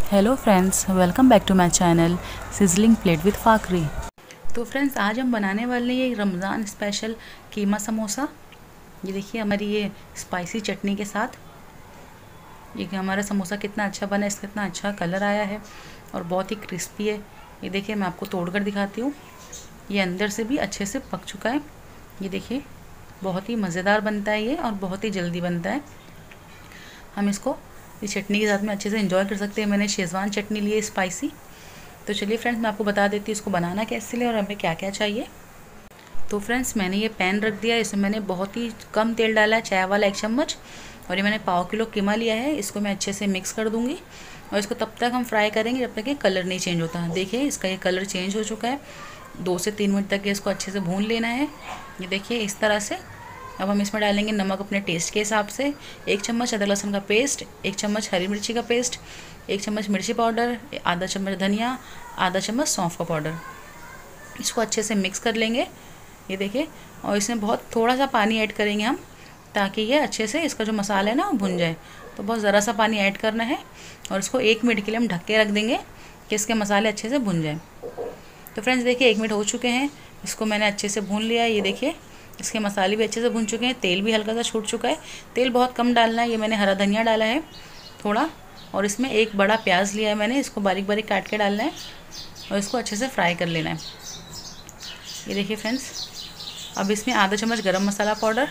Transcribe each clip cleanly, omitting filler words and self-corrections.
Hello friends, welcome back to my channel sizzling plate with Fakhri. तो friends, आज हम बनाने वाले हैं ये रमज़ान स्पेशल कीमा समोसा। ये देखिए हमारी ये स्पाइसी चटनी के साथ। ये हमारा समोसा कितना अच्छा बना है, इसका कितना अच्छा कलर आया है और बहुत ही क्रिस्पी है। ये देखिए मैं आपको तोड़कर दिखाती हूँ। ये अंदर से भी अच्छे से पक चुका है। ये देखिए बहुत ही मज़ेदार बनता है ये और बहुत ही जल्दी बनता है। हम इसको इस चटनी के साथ में अच्छे से एंजॉय कर सकते हैं। मैंने शेज़वान चटनी ली है स्पाइसी। तो चलिए फ्रेंड्स, मैं आपको बता देती हूँ इसको बनाना कैसे ले और हमें क्या क्या चाहिए। तो फ्रेंड्स, मैंने ये पैन रख दिया, इसमें मैंने बहुत ही कम तेल डाला है, चाय वाला 1 चम्मच। और ये मैंने पाव किलो कीमा लिया है, इसको मैं अच्छे से मिक्स कर दूँगी और इसको तब तक हम फ्राई करेंगे जब तक ये कलर नहीं चेंज होता। देखिए इसका ये कलर चेंज हो चुका है। 2 से 3 मिनट तक इसको अच्छे से भून लेना है। ये देखिए इस तरह से। अब हम इसमें डालेंगे नमक अपने टेस्ट के हिसाब से, 1 चम्मच अदरक लहसुन का पेस्ट, 1 चम्मच हरी मिर्ची का पेस्ट, 1 चम्मच मिर्ची पाउडर, आधा चम्मच धनिया, आधा चम्मच सौंफ का पाउडर। इसको अच्छे से मिक्स कर लेंगे। ये देखिए, और इसमें बहुत थोड़ा सा पानी ऐड करेंगे हम, ताकि ये अच्छे से इसका जो मसाला है ना भुन जाए। तो बहुत ज़रा सा पानी ऐड करना है और इसको 1 मिनट के लिए हम ढक के रख देंगे कि इसके मसाले अच्छे से भुन जाए। तो फ्रेंड्स देखिए 1 मिनट हो चुके हैं, इसको मैंने अच्छे से भून लिया है। ये देखिए इसके मसाले भी अच्छे से भुन चुके हैं, तेल भी हल्का सा छूट चुका है। तेल बहुत कम डालना है। ये मैंने हरा धनिया डाला है थोड़ा, और इसमें 1 बड़ा प्याज लिया है मैंने, इसको बारीक बारीक काट के डालना है और इसको अच्छे से फ्राई कर लेना है। ये देखिए फ्रेंड्स, अब इसमें आधा चम्मच गरम मसाला पाउडर,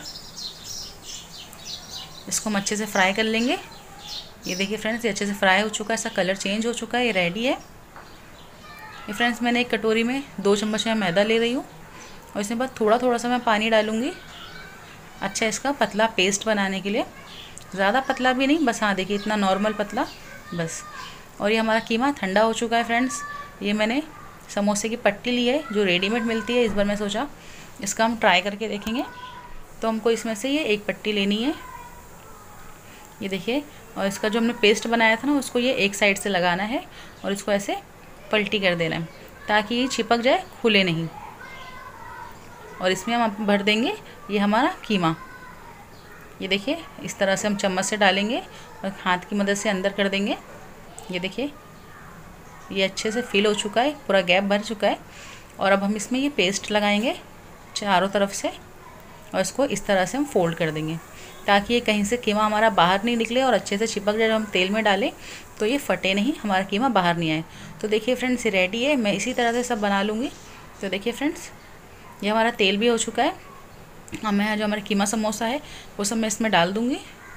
इसको हम अच्छे से फ्राई कर लेंगे। ये देखिए फ्रेंड्स, ये अच्छे से फ्राई हो चुका है, इसका कलर चेंज हो चुका है, ये रेडी है। ये फ्रेंड्स, मैंने एक कटोरी में 2 चम्मच मैं मैदा ले रही हूँ और इसमें बस थोड़ा थोड़ा सा मैं पानी डालूँगी, अच्छा इसका पतला पेस्ट बनाने के लिए। ज़्यादा पतला भी नहीं, बस हाँ देखिए इतना नॉर्मल पतला बस। और ये हमारा कीमा ठंडा हो चुका है फ्रेंड्स। ये मैंने समोसे की पट्टी ली है जो रेडीमेड मिलती है। इस बार मैं सोचा इसका हम ट्राई करके देखेंगे। तो हमको इसमें से ये 1 पट्टी लेनी है। ये देखिए, और इसका जो हमने पेस्ट बनाया था ना, उसको ये एक साइड से लगाना है और इसको ऐसे पलटी कर देना है ताकि ये चिपक जाए, खुले नहीं। और इसमें हम भर देंगे ये हमारा कीमा। ये देखिए इस तरह से हम चम्मच से डालेंगे और हाथ की मदद से अंदर कर देंगे। ये देखिए ये अच्छे से फिल हो चुका है, पूरा गैप भर चुका है। और अब हम इसमें ये पेस्ट लगाएंगे चारों तरफ से और इसको इस तरह से हम फोल्ड कर देंगे ताकि ये कहीं से कीमा हमारा बाहर नहीं निकले और अच्छे से चिपक जाए। जब हम तेल में डालें तो ये फटे नहीं, हमारा कीमा बाहर नहीं आए। तो देखिए फ्रेंड्स, ये रेडी है। मैं इसी तरह से सब बना लूँगी। तो देखिए फ्रेंड्स, ये हमारा तेल भी हो चुका है। अब मैं जो हमारा कीमा समोसा है वो सब मैं इसमें डाल दूँगी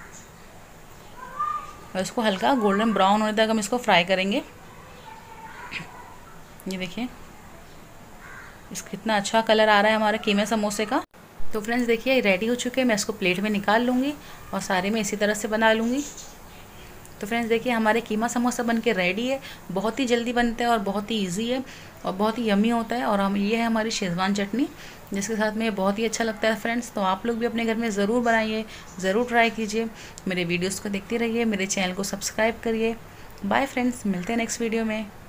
और इसको हल्का गोल्डन ब्राउन होने तक हम इसको फ्राई करेंगे। ये देखिए इसका कितना अच्छा कलर आ रहा है हमारे कीमे समोसे का। तो फ्रेंड्स देखिए रेडी हो चुके हैं। मैं इसको प्लेट में निकाल लूँगी और सारे में इसी तरह से बना लूँगी। तो फ्रेंड्स देखिए हमारे कीमा समोसा बन के रेडी है। बहुत ही जल्दी बनता है और बहुत ही इजी है और बहुत ही यम्मी होता है। और हम ये है हमारी शेज़वान चटनी, जिसके साथ में ये बहुत ही अच्छा लगता है फ्रेंड्स। तो आप लोग भी अपने घर में ज़रूर बनाइए, ज़रूर ट्राई कीजिए। मेरे वीडियोज़ को देखते रहिए, मेरे चैनल को सब्सक्राइब करिए। बाय फ्रेंड्स, मिलते हैं नेक्स्ट वीडियो में।